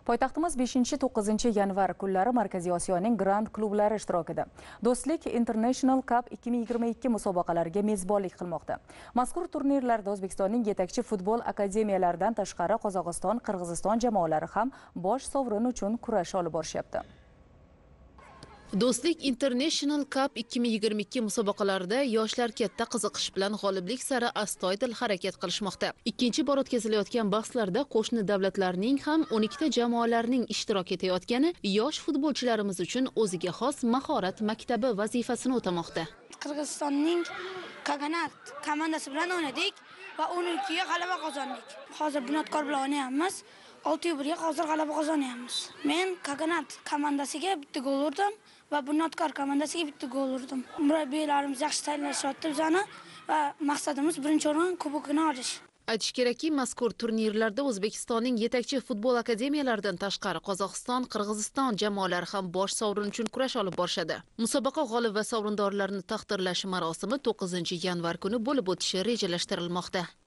Poytaxtimiz 5-9 yanvar kunlari Markaziy Osiyoning Grand klublari ishtirokida Do'stlik International Cup 2022 musobaqalariga mezbonlik qilmoqda. Mazkur turnirlarda O'zbekistonning yetakchi futbol akademiyalaridan tashqari Qozog'iston, Qirg'iziston jamoalari ham bosh sovrin uchun kurash olib borishyapti. Do'stlik International Cup 2022 musobaqalarida yoshlar katta qiziqish bilan g'oliblik sari astoydil harakat qilishmoqda. Ikkinchi bor o'tkazilayotgan bahslarda qo'shni davlatlarning ham 12 ta jamoalarning ishtirok etayotgani yosh futbolchilarimiz uchun o'ziga xos mahorat maktabi vazifasini o'tamoqda. Qirg'izistonning Kaganat komandasi bilan o'ynadik va 12 ga g'alaba qozondik. Hozir Bunyodkor bilan o'ynayapmiz. 6-1 ga hozir g'alaba qozonyapmiz. Men Kaganat komandasiga bitta gol urdim va Bunyodkor komandasiga bitta gol urdim. Murabbiylarimiz yaxshi tayyorlashyapti bizani va maqsadimiz birinchi o'rin kubokini olish. Aytish kerakki, mazkur turnirlarda O'zbekistonning yetakchi futbol akademiyalaridan tashqari Qozog'iston, Qirg'iziston jamoalari ham bosh sovrin uchun kurash olib borishadi. Musobaqa g'olib va sovrindorlarini taqdirlash marosimi 9 yanvar kuni bo'lib o'tishi rejalashtirilmoqda.